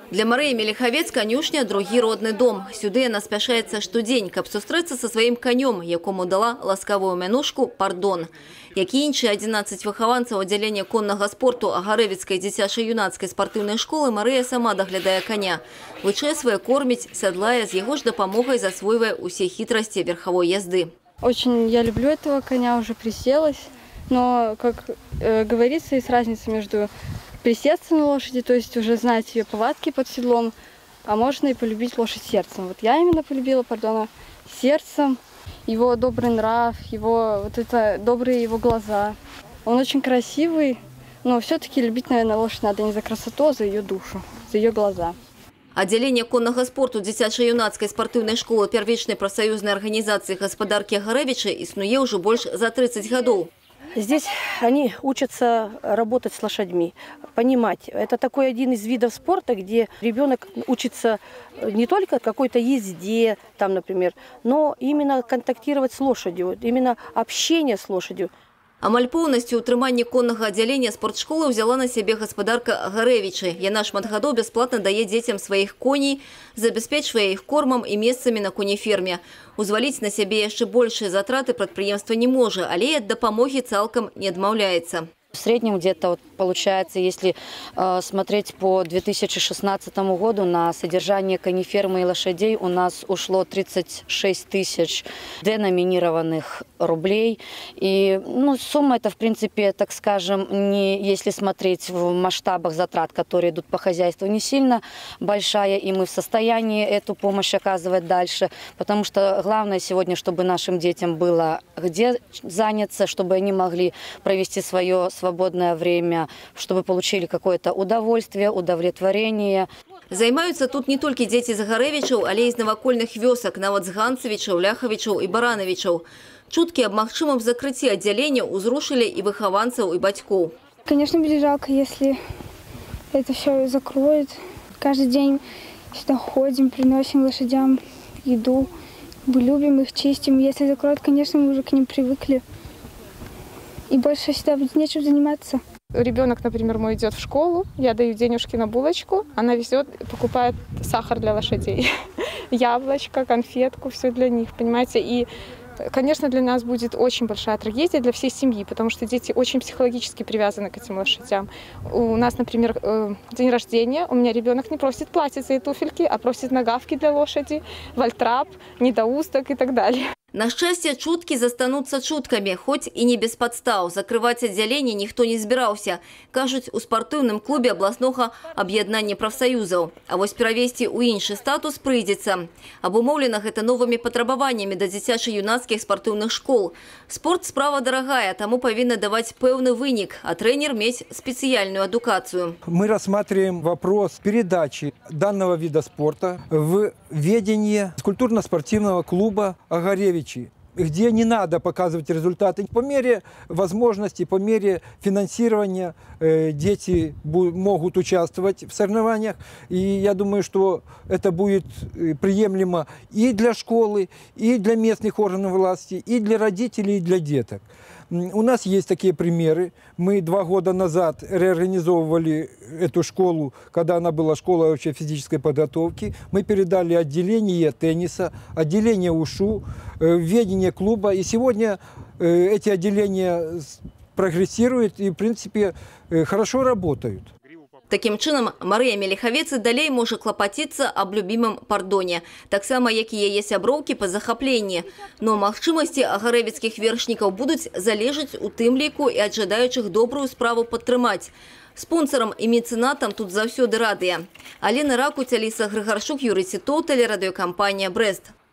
Для Марии Мелиховец конюшня – другі родный дом. Сюды она спяшаецца штодзень, каб сустрэцца со своим конем, якому дала ласкавую мянушку «Пардон». Як і іншыя 11 выхаванцаў аддзялення коннага спорту Агарэвіцкай дзіцяча-юнацкай спартыўнай школы Марыя сама даглядае коня. Вычэсвае, корміць, сядлае, з яго ж дапамогай засвойвае усе хитрости верховой езды. Очень я люблю этого коня, уже приселась. Но, как говорится, есть разница между присесться на лошади, то есть уже знать ее повадки под седлом, а можно и полюбить лошадь сердцем. Вот я именно полюбила Пардона сердцем, его добрый нрав, добрые его глаза. Он очень красивый, но все-таки любить, наверное, лошадь надо не за красоту, а за ее душу, за ее глаза. Аддзяленне коннага спорту дзіцяча-юнацкай спартыўнай школы первичной профсоюзной организации гаспадаркі Агарэвіча існуе уже больше за 30 годов. Здесь они учатся работать с лошадьми, понимать. Это такой один из видов спорта, где ребенок учится не только какой-то езде, там, например, но именно контактировать с лошадью, именно общение с лошадью. Амаль поўнасцю утрыманне коннага аддзялення спортшколы взяла на себе гаспадарка Агарэвіча. Яна шмат гадоў бясплатна дае дзецям сваіх коней, забяспечвае іх кормам і месцамі на конеферме. Узваліць на сябе яшчэ большыя затраты прадпрыемства не можа, але і ад дапамогі цалкам не адмаўляецца. В среднем где-то получается, если смотреть по 2016 году, на содержание конефермы и лошадей у нас ушло 36 тысяч деноминированных рублей. И сумма это, в принципе, так скажем, не, если смотреть в масштабах затрат, которые идут по хозяйству, не сильно большая. И мы в состоянии эту помощь оказывать дальше. Потому что главное сегодня, чтобы нашим детям было где заняться, чтобы они могли провести свое свободное время, чтобы получили какое-то удовольствие, удовлетворение. Займаюцца тут не только дети з Агарэвічаў, але і з навакольных вёсак, нават з Ганцавічаў, Ляхавічаў і Баранавічаў. Чуткі аб магчымым закрыцці аддзялення узрушылі і выхаванцаў, і бацькоў. Конечно, будет жалко, если это все закроют. Каждый день сюда ходим, приносим лошадям еду, мы любим их, чистим. Если закроют, конечно, мы уже к ним привыкли. И больше сюда будет нечем заниматься. Ребенок, например, мой идет в школу, я даю денежки на булочку, она везет, покупает сахар для лошадей, яблочко, конфетку, все для них, понимаете. И, конечно, для нас будет очень большая трагедия для всей семьи, потому что дети очень психологически привязаны к этим лошадям. У нас, например, день рождения, у меня ребенок не просит платьица и туфельки, а просит нагавки для лошади, вальтрап, недоусток и так далее. На счастье, чутки застанутся чутками, хоть и не без подстав. Закрывать отделение никто не збирался. Кажуть, у спортивном клубе областного объединения профсоюзов. А вось перевести у інший статус прийдется. Обумовлено это новыми потребованиями до дзіцяча-юнацких спортивных школ. Спорт справа дорогая, тому повинна давать певный вынік, а тренер иметь специальную эдукацию. Мы рассматриваем вопрос передачи данного вида спорта в ведение культурно-спортивного клуба Агарэвич, где не надо показывать результаты. По мере возможности, по мере финансирования дети могут участвовать в соревнованиях. И я думаю, что это будет приемлемо и для школы, и для местных органов власти, и для родителей, и для деток. У нас есть такие примеры. Мы 2 года назад реорганизовывали эту школу, когда она была школой общей физической подготовки. Мы передали отделение тенниса, отделение УШУ, ведение клуба. И сегодня эти отделения прогрессируют и, в принципе, хорошо работают. Таким чином, Мария Мелиховец и далей может клопотиться об любимом Пардоне. Так само, як и яе сяброўкі по захапленні. Но магчымасці агарэвіцкіх вершнікаў будуць залежаць у тым ліку і ад жадаючых добрую справу падтрымаць. Спонсорам и мецэнатам тут заўсёды радыя. Алена Ракуць, Аліса Грыгарчук, Юрий Сітоў, телерадиокомпания «Брест».